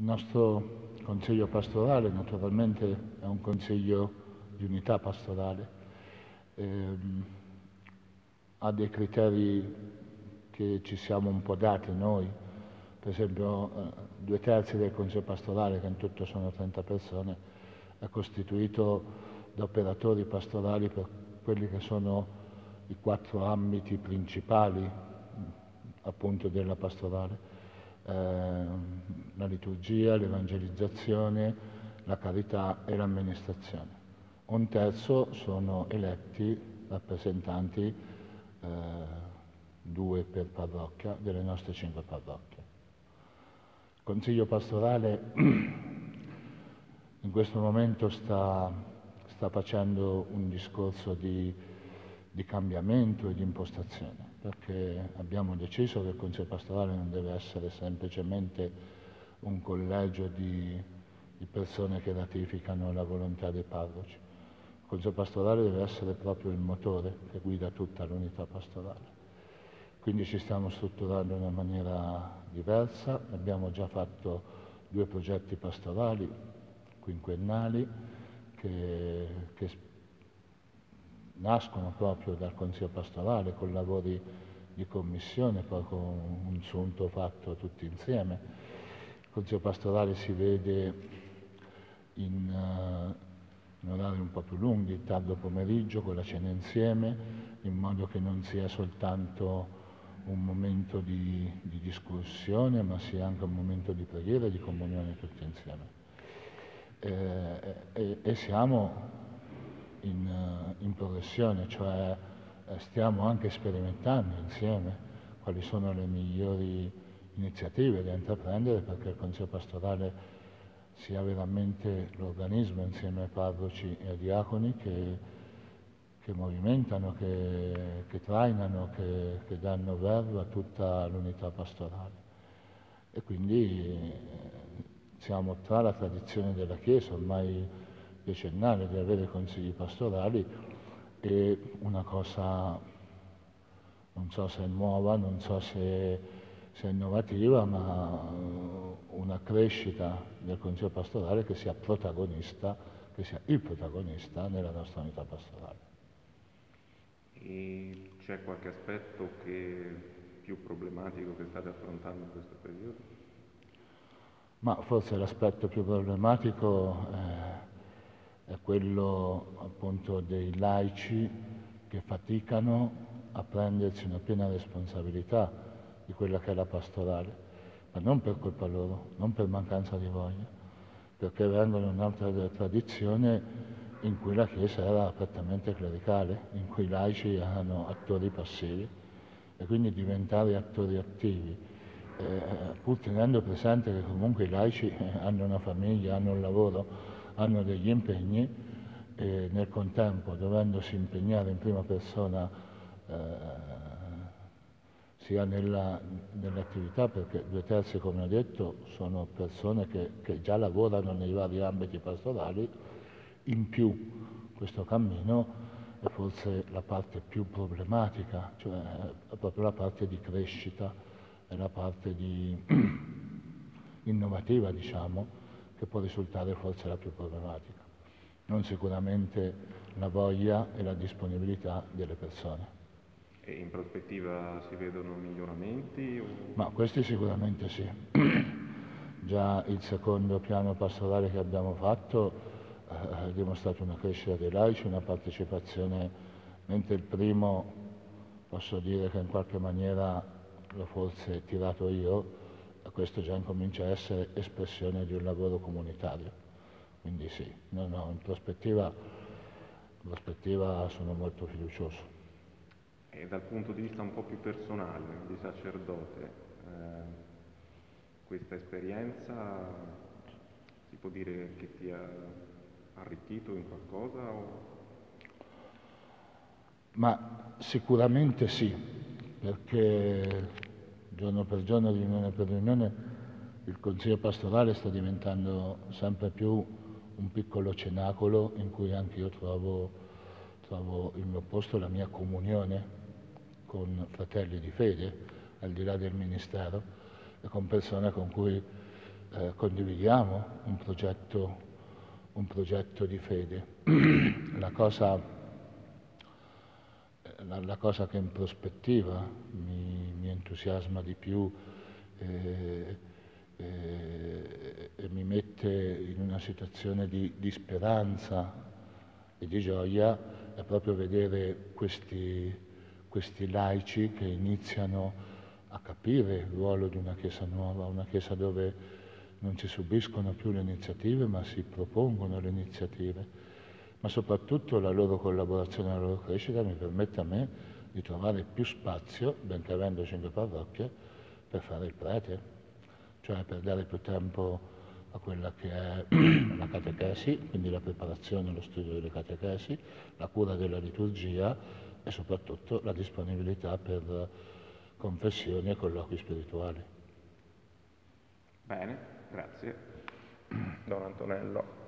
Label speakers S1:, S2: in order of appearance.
S1: Il nostro Consiglio pastorale naturalmente è un Consiglio di unità pastorale, ha dei criteri che ci siamo un po' dati noi, per esempio 2/3 del Consiglio pastorale, che in tutto sono 30 persone, è costituito da operatori pastorali per quelli che sono i 4 ambiti principali appunto della pastorale. La liturgia, l'evangelizzazione, la carità e l'amministrazione. 1/3 sono eletti rappresentanti, 2 per parrocchia, delle nostre 5 parrocchie. Il Consiglio pastorale in questo momento sta facendo un discorso di cambiamento e di impostazione, perché abbiamo deciso che il Consiglio pastorale non deve essere semplicemente un collegio di persone che ratificano la volontà dei parroci. Il Consiglio pastorale deve essere proprio il motore che guida tutta l'unità pastorale. Quindi ci stiamo strutturando in una maniera diversa, abbiamo già fatto 2 progetti pastorali quinquennali che nascono proprio dal Consiglio pastorale, con lavori di commissione, poi con un sunto fatto tutti insieme. Il Consiglio pastorale si vede in orari un po' più lunghi, tardo pomeriggio, con la cena insieme, in modo che non sia soltanto un momento di discussione, ma sia anche un momento di preghiera e di comunione tutti insieme. E siamo in progressione, cioè stiamo anche sperimentando insieme quali sono le migliori iniziative da intraprendere perché il Consiglio pastorale sia veramente l'organismo insieme ai parroci e ai diaconi che movimentano, che trainano, che danno verbo a tutta l'unità pastorale. E quindi siamo tra la tradizione della Chiesa, ormai decennale, di avere consigli pastorali e una cosa, non so se è nuova, non so se è innovativa, ma una crescita del Consiglio pastorale che sia protagonista, che sia il protagonista nella nostra unità pastorale.
S2: E c'è qualche aspetto più problematico che state affrontando in questo periodo?
S1: Ma forse l'aspetto più problematico è quello appunto dei laici che faticano a prendersi una piena responsabilità di quella che è la pastorale, ma non per colpa loro, non per mancanza di voglia, perché vengono in un'altra tradizione in cui la Chiesa era prettamente clericale, in cui i laici erano attori passivi e quindi diventare attori attivi, pur tenendo presente che comunque i laici hanno una famiglia, hanno un lavoro, hanno degli impegni e nel contempo dovendosi impegnare in prima persona sia nell'attività, perché 2/3, come ho detto, sono persone che già lavorano nei vari ambiti pastorali, in più questo cammino è forse la parte più problematica, cioè è proprio la parte di crescita, è la parte innovativa, diciamo, che può risultare forse la più problematica, non sicuramente la voglia e la disponibilità delle persone.
S2: E in prospettiva si vedono miglioramenti?
S1: Ma questi sicuramente sì. Già il secondo piano pastorale che abbiamo fatto ha dimostrato una crescita dei laici, una partecipazione, mentre il primo posso dire che in qualche maniera l'ho forse tirato io, questo già incomincia a essere espressione di un lavoro comunitario. Quindi sì, in prospettiva sono molto fiducioso.
S2: E dal punto di vista un po' più personale, di sacerdote, questa esperienza si può dire che ti ha arricchito in qualcosa?
S1: Ma sicuramente sì, perché giorno per giorno, riunione per riunione, il Consiglio pastorale sta diventando sempre più un piccolo cenacolo in cui anche io trovo il mio posto, la mia comunione con fratelli di fede, al di là del ministero, e con persone con cui condividiamo un progetto di fede. La cosa che in prospettiva mi entusiasma di più e mi mette in una situazione di speranza e di gioia è proprio vedere questi laici che iniziano a capire il ruolo di una Chiesa nuova, una Chiesa dove non si subiscono più le iniziative ma si propongono le iniziative, ma soprattutto la loro collaborazione e la loro crescita mi permette a me di trovare più spazio, benché avendo 5 parrocchie, per fare il prete, cioè per dare più tempo a quella che è la catechesi, quindi la preparazione e lo studio delle catechesi, la cura della liturgia e soprattutto la disponibilità per confessioni e colloqui spirituali.
S2: Bene, grazie. Don Antonello.